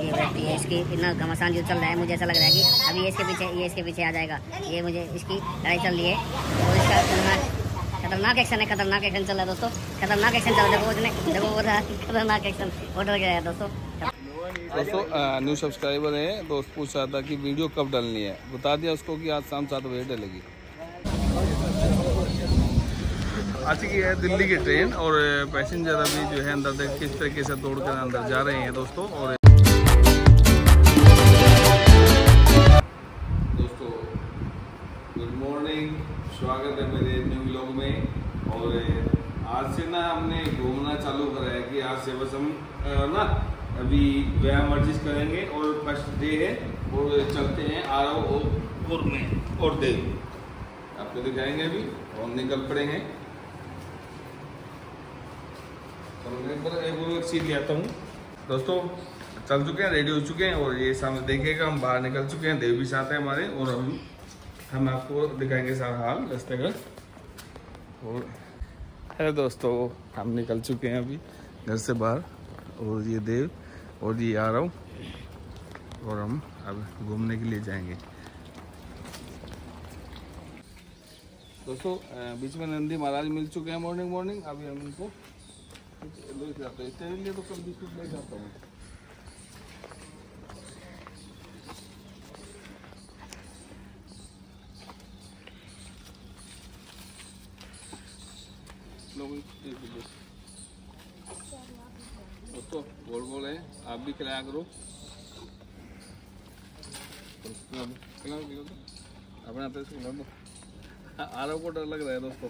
ये व्यक्ति है, इसकी इतना घमासान जो चल रहा है, मुझे ऐसा लग रहा है कि अभी ये इसके पीछे आ जाएगा। ये मुझे इसकी लड़ाई चल रही है और इसका खतरनाक एक्शन है, खतरनाक एक्शन चल रहा है दोस्तों, खतरनाक एक्शन चल रहा है। देखो उसने देखो खतरनाक एक्शन ऑर्डर कर रहा है दोस्तों। न्यू सब्सक्राइबर है, दोस्त पूछ रहा था कि वीडियो कब डालनी है, बता दिया उसको कि आज शाम 7 बजे डलेगी। आ चुकी है दिल्ली की ट्रेन और पैसेंजर अभी जो है अंदर देख किस तरीके से दौड़ कर अंदर जा रहे हैं दोस्तों। और दोस्तों गुड मॉर्निंग, स्वागत है मेरे न्यू व्लॉग में। और आज से ना हमने घूमना चालू करा है कि आज से बस हम ना अभी व्यायाम वर्जिश करेंगे और फर्स्ट डे है और चलते हैं आरव और में और देव आपको दिखाएंगे अभी और निकल पड़े हैं। एक सीट ले आता हूँ दोस्तों, चल चुके हैं, रेडी हो चुके हैं और ये सामने देखिएगा हम बाहर निकल चुके हैं, देव भी साथ है हमारे और हम आपको दिखाएंगे सारा हाल रास्ते का। और है दोस्तों हम निकल चुके हैं अभी घर से बाहर और ये देव और ये आ रहा हूँ और हम अब घूमने के लिए जाएंगे दोस्तों। बीच में नंदी महाराज मिल चुके हैं मॉर्निंग। अभी हम इनको इसके लिए तो कल बिस्कुट ले जाता हूँ। दोस्तों गोल है, आप भी खिलाया करो, अपने हाथ से खिला दो। आरव को डर लग रहा है दोस्तों।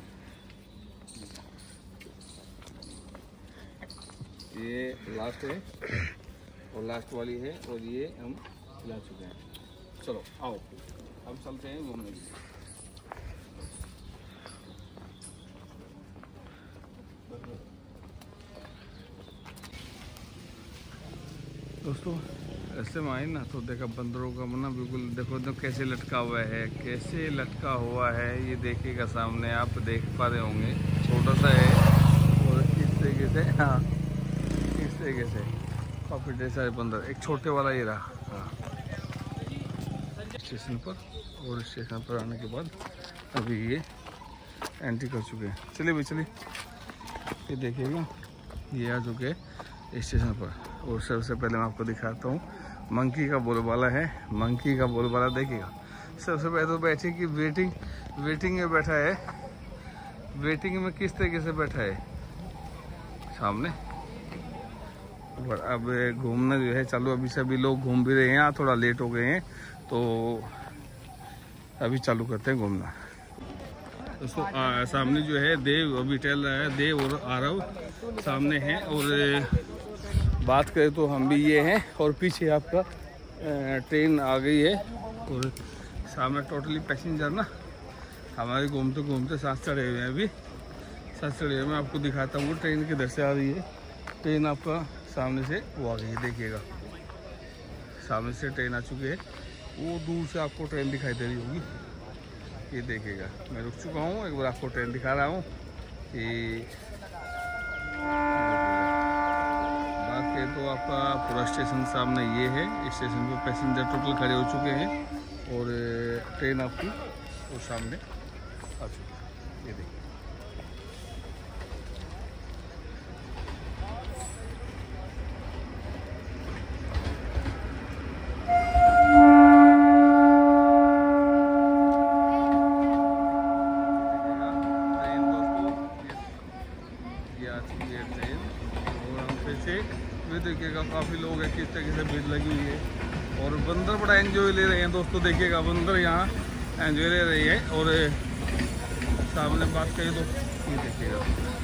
ये लास्ट है और लास्ट वाली है और ये हम खिला चुके हैं। चलो आओ हम चलते हैं घूमने के लिए। दोस्तों ऐसे में आए ना तो देखा बंदरों का मना बिल्कुल देखो तो कैसे लटका हुआ है, कैसे लटका हुआ है ये देखिएगा सामने आप देख पा रहे होंगे। छोटा सा है और इस तरीके से, हाँ इस तरीके से काफ़ी ढेर सारे बंदर। एक छोटे वाला ये रहा हाँ स्टेशन पर। और स्टेशन पर आने के बाद अभी ये एंट्री कर चुके हैं। चलिए भाई चलिए, ये देखिएगा ये आ चुके हैं स्टेशन पर। और सबसे पहले मैं आपको दिखाता हूँ मंकी का बोलबाला है, मंकी का बोलबाला देखिएगा। सबसे पहले तो बैठे कि वेटिंग में बैठा है, वेटिंग में किस तरीके से बैठा है सामने। और अब घूमना जो है चालू, अभी सभी लोग घूम भी रहे हैं, यहाँ थोड़ा लेट हो गए हैं तो अभी चालू करते हैं घूमना। दोस्तों सामने जो है देव अभी टहल रहा है, देव और आरव सामने हैं। और बात करें तो हम भी ये हैं और पीछे आपका ट्रेन आ गई है और सामने टोटली पैसेंजर ना हमारे घूमते घूमते साथ चढ़े हुए हैं। अभी साथ चढ़े हुए मैं आपको दिखाता हूँ ट्रेन किधर से आ रही है। ट्रेन आपका सामने से वो आ गई है, देखिएगा सामने से ट्रेन आ चुकी है। वो दूर से आपको ट्रेन दिखाई दे रही होगी, ये देखिएगा। मैं रुक चुका हूँ, एक बार आपको ट्रेन दिखा रहा हूँ कि तो आपका पूरा स्टेशन सामने ये है। स्टेशन पे पैसेंजर टोटल खड़े हो चुके हैं और ट्रेन आपकी वो सामने आ चुकी है, ये देखिए। ट्रेन दोस्तों ये आ चुकी है ट्रेन और हम फिर से देखिएगा काफ़ी लोग हैं, किस तरीके से भीड़ लगी हुई है। और बंदर बड़ा एंजॉय ले रहे हैं दोस्तों, देखिएगा बंदर यहाँ एंजॉय ले रही है। और सामने बात करें तो ये देखिएगा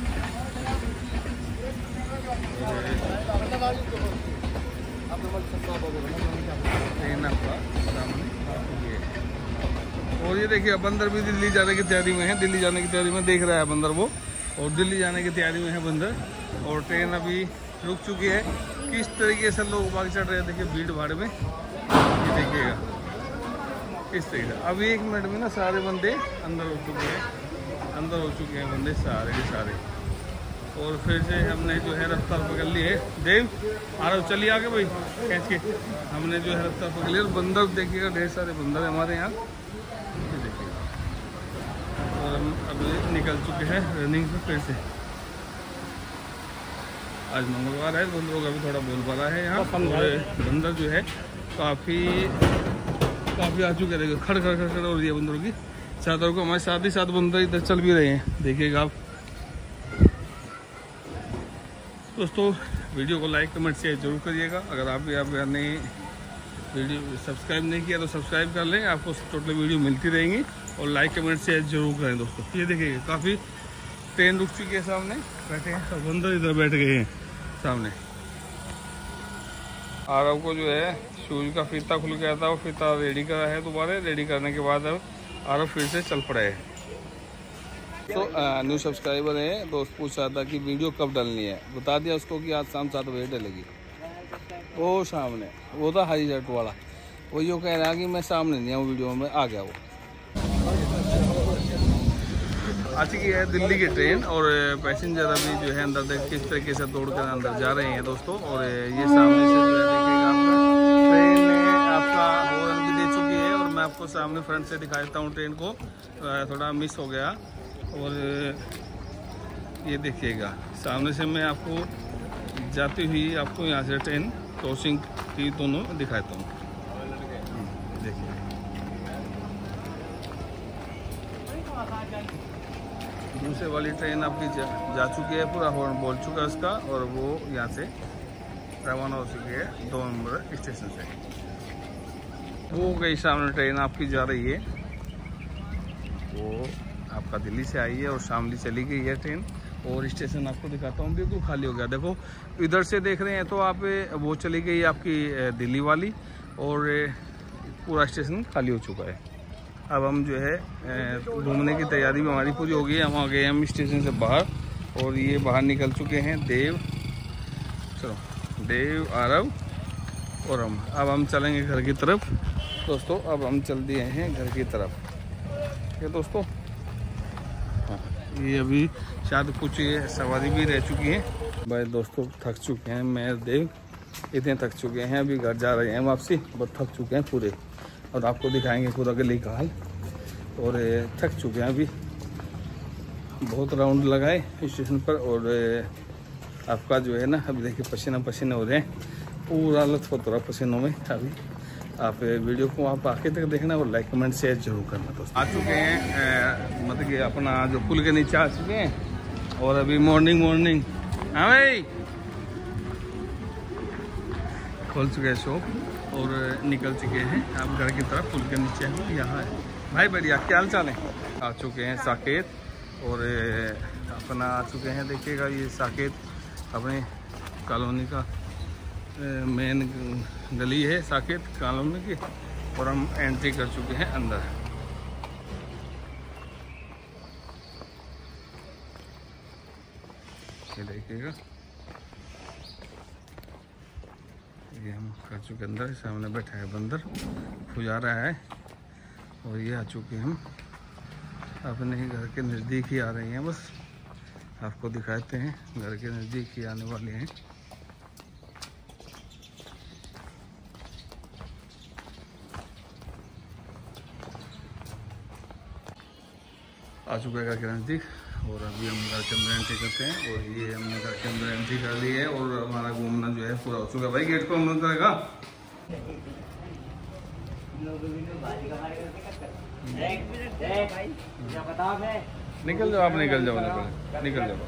ट्रेन आपका सामने ये है। और ये देखिए बंदर भी दिल्ली जाने की तैयारी में है, दिल्ली जाने की तैयारी में देख रहा है बंदर वो, और दिल्ली जाने की तैयारी में है बंदर। और ट्रेन अभी रुक चुकी है। किस तरीके से लोग भाग चढ़ रहे हैं देखिए भीड़ भाड़ में, ये देखिएगा इस तरीके से। अभी 1 मिनट में ना सारे बंदे अंदर हो चुके हैं, अंदर हो चुके हैं बंदे सारे के सारे। और फिर से हमने जो है रफ्तार पकड़ ली है। देव आ रहा चलिए आगे भाई खींच के। हमने जो है रफ्तार पकड़ लिया। बंदर देखिएगा, ढेर सारे बंदर है हमारे यहाँ, देखिएगा। और हम अभी निकल चुके हैं रनिंग पे फिर से। आज मंगलवार है, बंदरों का भी थोड़ा बोलबाला है यहाँ। और बंदर जो है काफ़ी आ चुके हैं, खड़ खड़ खड़ खड़ हो रही है बंदरों की चादरों को। हमारे साथ ही साथ बंदर इधर चल भी रहे हैं, देखिएगा आप दोस्तों। वीडियो को लाइक कमेंट शेयर जरूर करिएगा। अगर आप ने वीडियो सब्सक्राइब नहीं किया तो सब्सक्राइब कर लें, आपको टोटल वीडियो मिलती रहेंगी। और लाइक कमेंट शेयर जरूर करें दोस्तों। ये देखिएगा काफ़ी ट्रेन रुक चुकी है, सामने बैठे हैं सब बंदर, इधर बैठ गए हैं सामने। आरव को जो है शूज का फीता खुल गया था, वो फीता रेडी करा है दोबारा। रेडी करने के बाद अब आरव फिर से चल पड़ा है। तो न्यू सब्सक्राइबर है, दोस्त पूछ रहा था कि वीडियो कब डालनी है। बता दिया उसको कि आज शाम 7 बजे डलेगी। वो सामने वो था हरी शर्ट वाला, वो यो कह रहा कि मैं सामने नहीं आऊँ वीडियो में, आ गया वो। आ चुकी है दिल्ली की ट्रेन और पैसेंजर अभी जो है अंदर देख किस तरीके से दौड़ कर अंदर जा रहे हैं दोस्तों। और ये सामने से जो है देखिएगा आपका ट्रेन आपका हॉर्न भी दे चुकी है। और मैं आपको सामने फ्रंट से दिखा देता हूँ ट्रेन को, थोड़ा मिस हो गया। और ये देखिएगा सामने से मैं आपको जाती हुई आपको यहाँ से ट्रेन क्रॉसिंग की दोनों दिखाता हूँ। देखिए दूसरे वाली ट्रेन आपकी जा चुकी है, पूरा हॉर्न बोल चुका है उसका। और वो यहाँ से रवाना हो चुकी है 2 नंबर स्टेशन से। वो गई सामने ट्रेन आपकी जा रही है, वो आपका दिल्ली से आई है और शामली चली गई है ट्रेन। और स्टेशन आपको दिखाता हूँ, बिल्कुल खाली हो गया। देखो इधर से देख रहे हैं तो आप वो चली गई आपकी दिल्ली वाली, और पूरा स्टेशन खाली हो चुका है। अब हम जो है घूमने की तैयारी में हमारी पूरी हो गई है। हम आ गए हम स्टेशन से बाहर, और ये बाहर निकल चुके हैं देव, चलो देव, आरव और हम। अब हम चलेंगे घर की तरफ दोस्तों। अब हम चल दिए हैं घर की तरफ, ठीक है दोस्तों। हाँ, ये अभी शायद कुछ सवारी भी रह चुकी है भाई दोस्तों। थक चुके हैं, मैं देव इतने थक चुके हैं, अभी घर जा रहे हैं वापसी। बहुत थक चुके हैं पूरे, और आपको दिखाएंगे पूरा गली का हाल। और थक चुके हैं अभी, बहुत राउंड लगाए स्टेशन पर। और आपका जो है ना अभी देखिए पसीना पसीना हो रहे हैं, पूरा लथपथ हो रहा पसीनों में। अभी आप वीडियो को आप आखिर तक देखना और लाइक कमेंट शेयर जरूर करना दोस्तों। आ चुके हैं मतलब कि अपना जो पुल के नीचे आ चुके हैं। और अभी मॉर्निंग हाँ भाई खोल चुके हैं शॉप और निकल चुके हैं आप घर की तरफ। पुल के नीचे हैं यहाँ है भाई, बढ़िया क्या हाल चाल है। आ चुके हैं साकेत, और अपना आ चुके हैं देखिएगा ये साकेत अपने कॉलोनी का मेन गली है साकेत कॉलोनी की। और हम एंट्री कर चुके हैं अंदर। ये देखिएगा ये हम कर चुके अंदर। सामने बैठा है बंदर, खुजा रहा है। और ये आ चुके हम अपने ही घर के नज़दीक ही आ रहे हैं। बस आपको दिखाते हैं, घर के नज़दीक ही आने वाले हैं। आ चुका है घर के नज़दीक, और अभी हम घर के अंदर एंट्री करते हैं। और ये हमने घर के अंदर एंट्री कर ली है, और हमारा घूमना जो है पूरा हो चुका है। भाई गेट को बंद करेगा। निकल जाओ आप, निकल जाओ, निकल जाओ।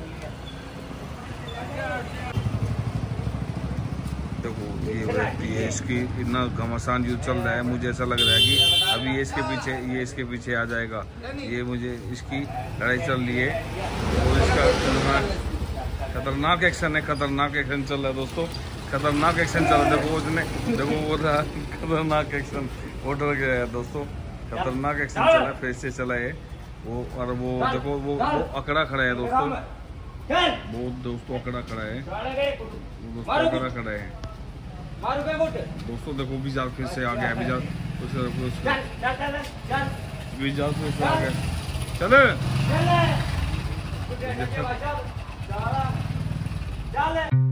देखो ये इसकी इतना घमासान यूँ चल रहा है, मुझे ऐसा लग रहा है कि अभी ये इसके पीछे आ जाएगा। ये मुझे इसकी लड़ाई चल रही है, और इसका खतरनाक एक्शन है, खतरनाक एक्शन चल रहा है दोस्तों, खतरनाक एक्शन चल रहा है। देखो उसने, देखो वो रहा खतरनाक एक्शन, वो डर गया है दोस्तों। खतरनाक एक्शन चला है, फिर से चला है वो। और वो देखो वो अकड़ा खड़ा है दोस्तों, वो दोस्तों अकड़ा खड़ा है, वो दोस्तों अकड़ा खड़ा है दोस्तों। देखो बिजार फिर से आ गया, बिजार फिर से आ गया। चले चल